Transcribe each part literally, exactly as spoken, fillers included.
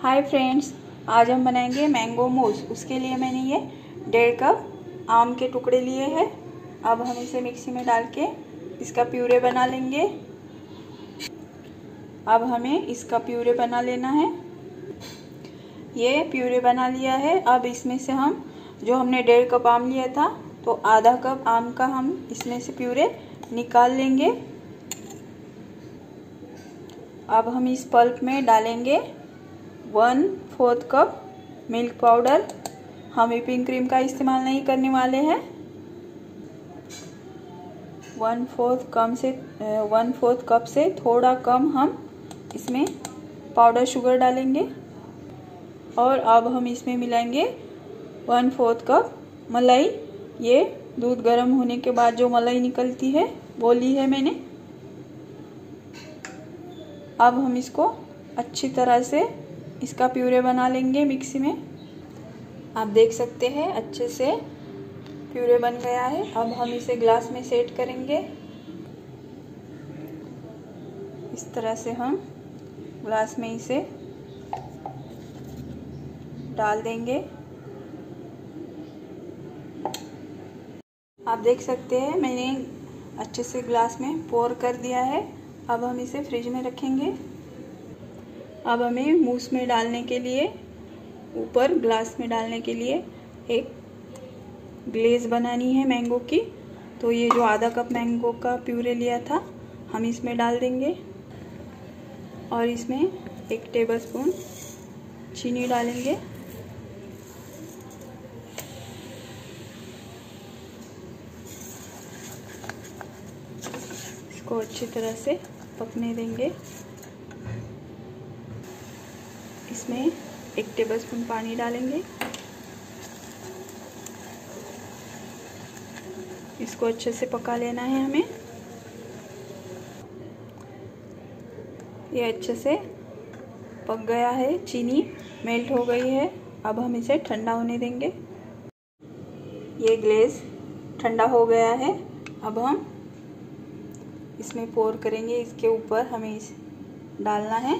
Hi friends, आज हम बनाएंगे मैंगो मूस। उसके लिए मैंने ये डेढ़ कप आम के टुकड़े लिए हैं। अब हम इसे मिक्सी में डाल के इसका प्यूरे बना लेंगे। अब हमें इसका प्यूरे बना लेना है। ये प्यूरे बना लिया है। अब इसमें से हम जो हमने डेढ़ कप आम लिया था तो आधा कप आम का हम इसमें से प्यूरे निकाल लेंगे। अब हम इस पल्प में डालेंगे one fourth cup milk powder. हम व्हिपिंग क्रीम का इस्तेमाल नहीं करने वाले हैं। वन फोर्थ कम से वन फोर्थ कप से थोड़ा कम हम इसमें पाउडर शुगर डालेंगे। और अब हम इसमें मिलाएंगे वन फोर्थ कप मलाई। ये दूध गर्म होने के बाद जो मलाई निकलती है वो ली है मैंने। अब हम इसको अच्छी तरह से इसका प्यूरे बना लेंगे मिक्सी में। आप देख सकते हैं अच्छे से प्यूरे बन गया है। अब हम इसे ग्लास में सेट करेंगे। इस तरह से हम ग्लास में इसे डाल देंगे। आप देख सकते हैं मैंने अच्छे से ग्लास में पोर कर दिया है। अब हम इसे फ्रिज में रखेंगे। अब हमें मूस में डालने के लिए, ऊपर ग्लास में डालने के लिए एक ग्लेज बनानी है मैंगो की। तो ये जो आधा कप मैंगो का प्यूरे लिया था हम इसमें डाल देंगे और इसमें एक टेबलस्पून चीनी डालेंगे। इसको अच्छी तरह से पकने देंगे। इसमें एक टेबलस्पून पानी डालेंगे। इसको अच्छे से पका लेना है हमें। ये अच्छे से पक गया है, चीनी मेल्ट हो गई है। अब हम इसे ठंडा होने देंगे। ये ग्लेज ठंडा हो गया है। अब हम इसमें पोर करेंगे। इसके ऊपर हमें इस डालना है।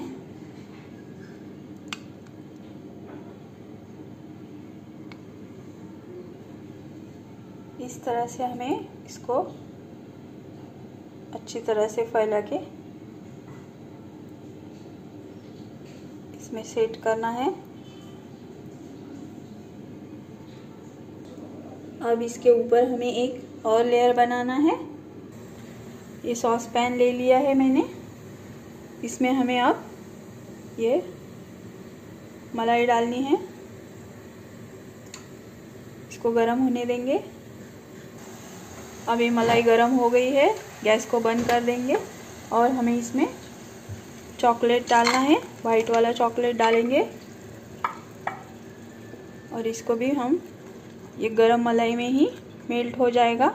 इस तरह से हमें इसको अच्छी तरह से फैला के इसमें सेट करना है। अब इसके ऊपर हमें एक और लेयर बनाना है। ये सॉस पैन ले लिया है मैंने। इसमें हमें अब ये मलाई डालनी है। इसको गरम होने देंगे। अब ये मलाई गरम हो गई है। गैस को बंद कर देंगे और हमें इसमें चॉकलेट डालना है। वाइट वाला चॉकलेट डालेंगे और इसको भी हम ये गरम मलाई में ही मेल्ट हो जाएगा।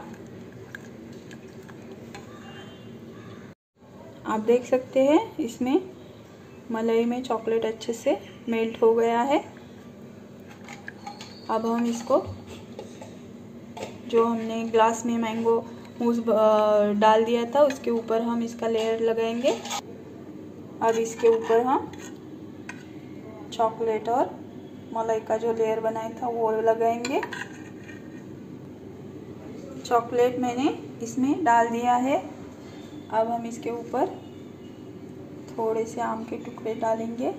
आप देख सकते हैं इसमें मलाई में चॉकलेट अच्छे से मेल्ट हो गया है। अब हम इसको जो हमने ग्लास में मैंगो मूस डाल दिया था उसके ऊपर हम इसका लेयर लगाएंगे। अब इसके ऊपर हम चॉकलेट और मलाई का जो लेयर बनाया था वो लगाएंगे। चॉकलेट मैंने इसमें डाल दिया है। अब हम इसके ऊपर थोड़े से आम के टुकड़े डालेंगे।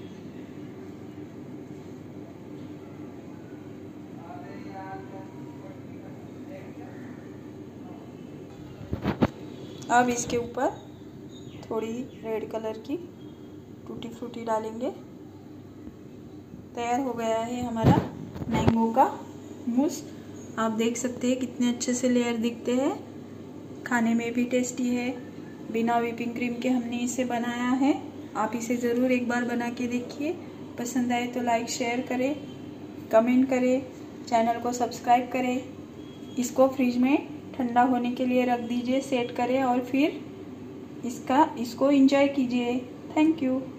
अब इसके ऊपर थोड़ी रेड कलर की टूटी फ्रूटी डालेंगे। तैयार हो गया है हमारा मैंगो का मूस। आप देख सकते हैं कितने अच्छे से लेयर दिखते हैं। खाने में भी टेस्टी है। बिना व्हिपिंग क्रीम के हमने इसे बनाया है। आप इसे ज़रूर एक बार बना के देखिए। पसंद आए तो लाइक शेयर करें, कमेंट करें, चैनल को सब्सक्राइब करें। इसको फ्रिज में ठंडा होने के लिए रख दीजिए, सेट करें और फिर इसका इसको एंजॉय कीजिए। Thank you.